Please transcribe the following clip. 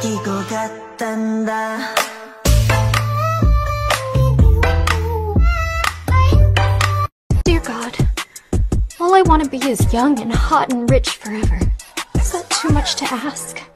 느끼고 갔단다. Dear God, all I want to be is young and hot and rich forever. Is that too much to ask?